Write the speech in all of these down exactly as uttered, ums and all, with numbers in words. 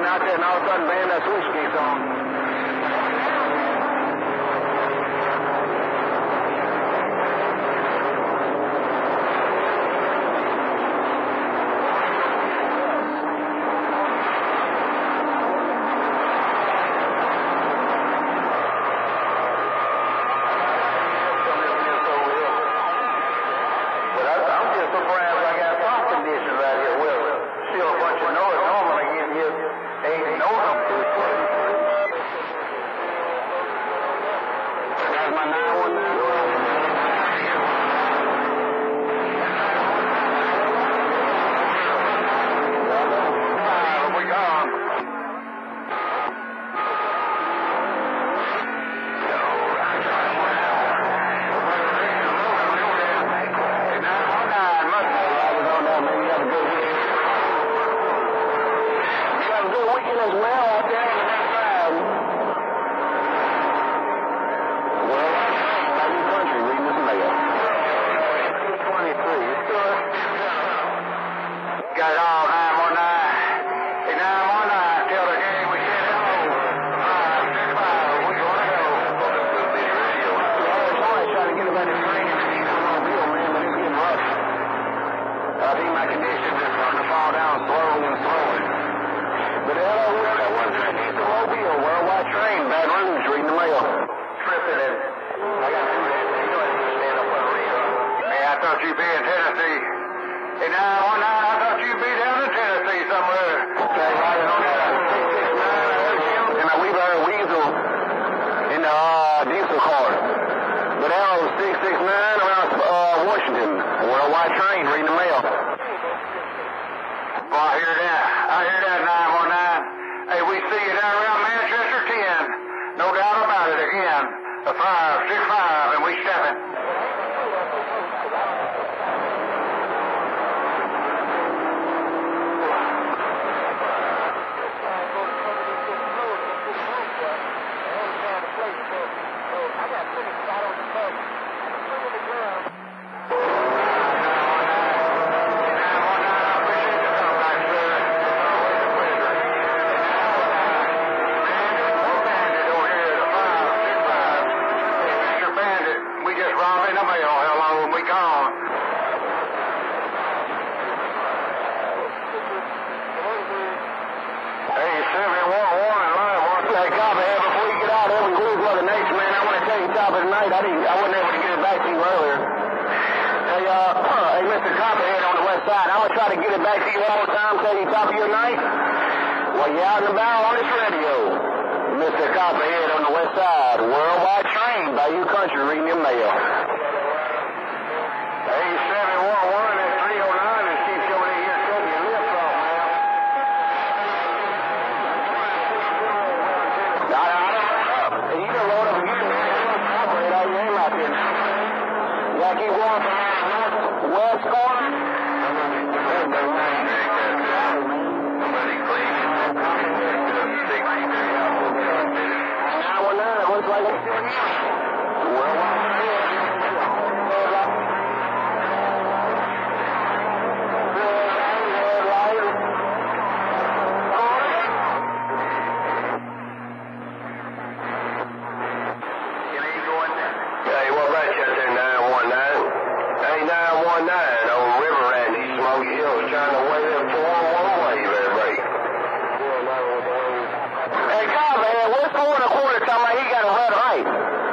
riding out there, and all of a sudden, man, that switch kicks on. On RiverRat in East Smoky Hills, trying to wave that four one wave there, break. Hey, God, man, what's four and a quarter talking about he got a red light?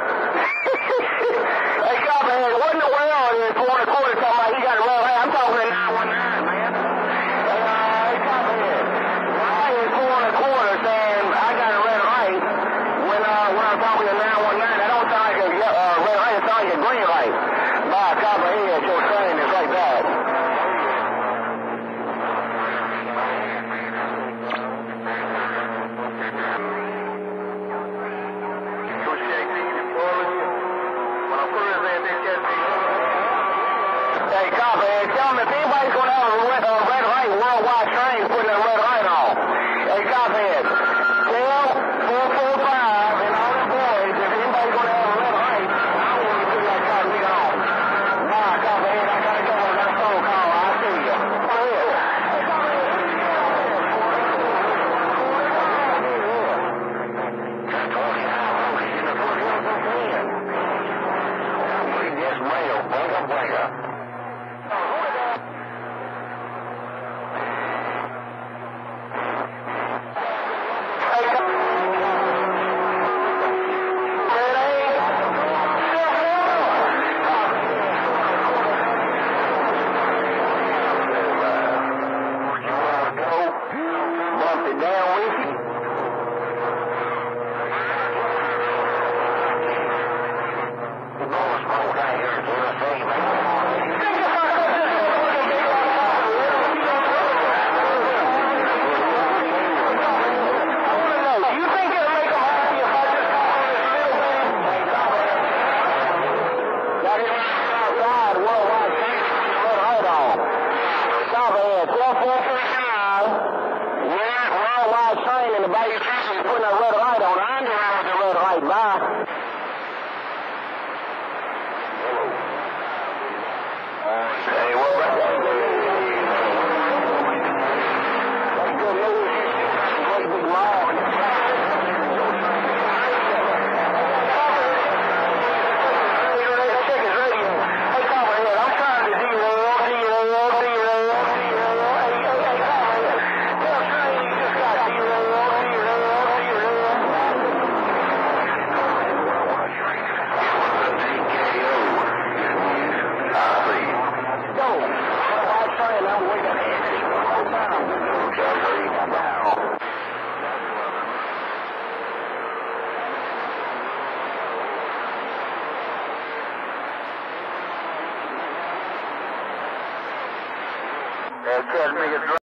Hey, God, man, what in the world is four and a quarter talking about he got a red light? I'm talking to nine one nine, man. Hey, uh, hey, God, man, why is four and a quarter saying I got a red light when, uh, when I'm talking to nine one nine? That don't sound like a uh, red light, it sounds like a green light. By copper head, your train is like that. Hey, copper head, tell me if anybody's going to have a red, uh, red light, worldwide train putting a red light on. Hey, copper head, tell four four five and all the boys, if anybody's going to have a red light, I want to put that copper head on. Nah, copper head, I got to go. I got a phone call. I'll see you. Go ahead. Hey, copper head. Uh, catch me a